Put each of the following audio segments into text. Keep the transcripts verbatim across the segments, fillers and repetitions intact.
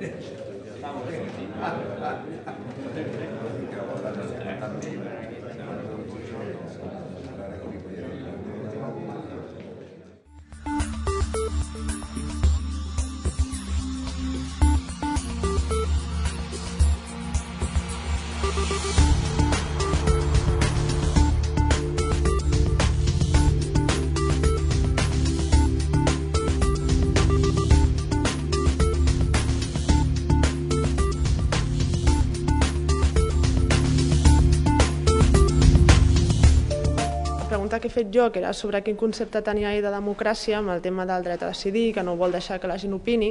La pregunta que he fet jo, que era sobre quin concepte tenia ell de democràcia amb el tema del dret a decidir, que no vol deixar que la gent opini,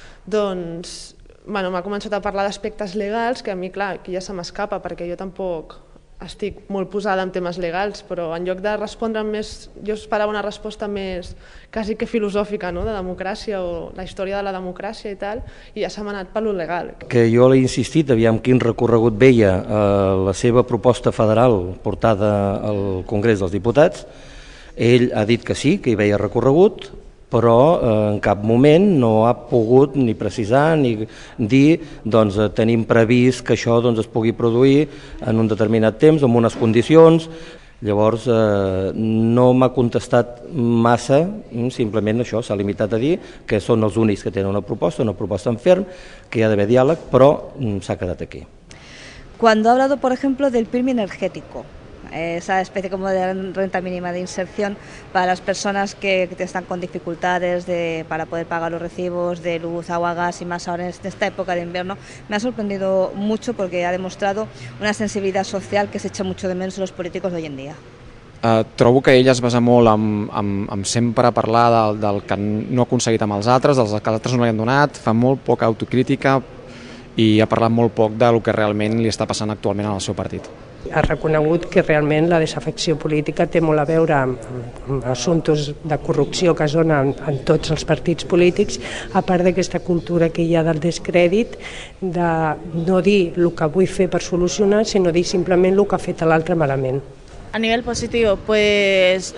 doncs bueno, m'ha començat a parlar d'aspectes legals, que a mi, clar, aquí ja se m'escapa, perquè jo tampoc estic molt posada en temes legals, però en lloc de respondre més, jo esperava una resposta més quasi que filosòfica, no?, de democràcia o la història de la democràcia i tal, i ja s'ha anat per lo legal. Que jo l'he insistit, aviam quin recorregut veia eh, la seva proposta federal portada al Congrés dels Diputats. Ell ha dit que sí, que hi veia recorregut, però eh, en cap moment no ha pogut ni precisar ni dir doncs, tenim previst que això doncs, es pugui produir en un determinat temps, en unes condicions. Llavors eh, no m'ha contestat massa, simplement això, s'ha limitat a dir que són els únics que tenen una proposta, una proposta en ferm, que hi ha d'haver diàleg, però s'ha quedat aquí. Cuando ha hablado, por ejemplo, del P I R M energético, esa especie como de renta mínima de inserción para las personas que están con dificultades de, para poder pagar los recibos de luz, agua, gas y más ahora en esta época de invierno, me ha sorprendido mucho porque ha demostrado una sensibilidad social que se echa mucho de menos en los políticos de hoy en día. Uh, trobo que ella es basa molt en, en, en sempre parlar del, del que no ha aconseguit amb els altres, dels que els altres no li han donat, fa molt poca autocrítica i ha parlat molt poc del que realment li està passant actualment al seu partit. Ha reconegut que realment la desafecció política té molt a veure amb, amb assumptes de corrupció que es donen en tots els partits polítics, a part d'aquesta cultura que hi ha del descrèdit, de no dir el que vull fer per solucionar, sinó dir simplement el que ha fet l'altre malament. A nivel positivo, pues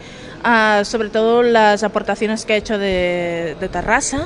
uh, sobre todo las aportaciones que ha hecho de, de Terrassa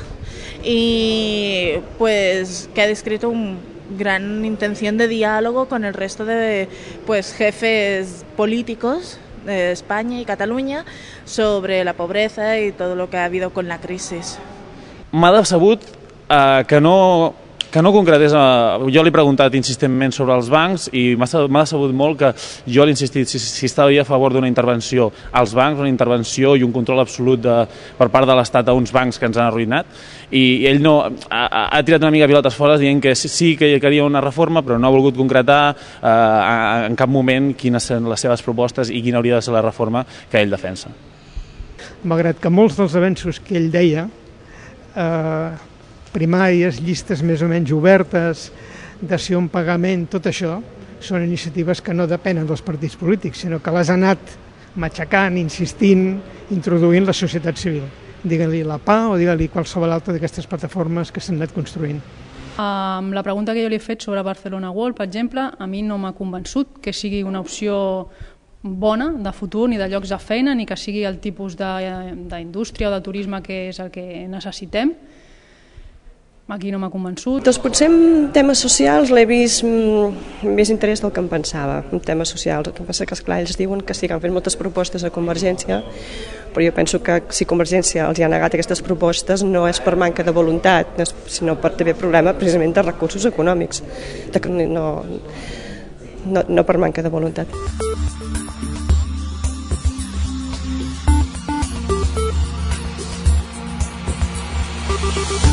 y pues que ha descrito un gran intención de diálogo con el resto de pues, jefes políticos de España y Cataluña sobre la pobreza y todo lo que ha habido con la crisis. M'ha decebut eh, que no que no concretés, jo li he preguntat insistentment sobre els bancs i m'ha decebut molt que jo l'he insistit si, si estava a favor d'una intervenció als bancs, una intervenció i un control absolut de, per part de l'Estat a uns bancs que ens han arruïnat, i ell no ha, ha tirat una mica pilotes fora dient que sí que hi queria una reforma, però no ha volgut concretar eh, en cap moment quines són les seves propostes i quina hauria de ser la reforma que ell defensa. Malgrat que molts dels avenços que ell deia, eh, primàries, llistes més o menys obertes, dació en pagament, tot això són iniciatives que no depenen dels partits polítics, sinó que les ha anat matxacant, insistint, introduint la societat civil. Digue-li la P A o digue-li qualsevol altra d'aquestes plataformes que s'han anat construint. Um, la pregunta que jo li he fet sobre Barcelona World, per exemple, a mi no m'ha convençut que sigui una opció bona de futur ni de llocs de feina, ni que sigui el tipus d'indústria o de turisme que és el que necessitem. Aquí no m'ha convençut. Doncs potser en temes socials l'he vist més interès del que em pensava, en temes socials. El que passa que, esclar, ells diuen que sí, que han fet moltes propostes a Convergència, però jo penso que si Convergència els ha negat aquestes propostes no és per manca de voluntat, sinó per també problema precisament de recursos econòmics, no, no, no per manca de voluntat. Thank you.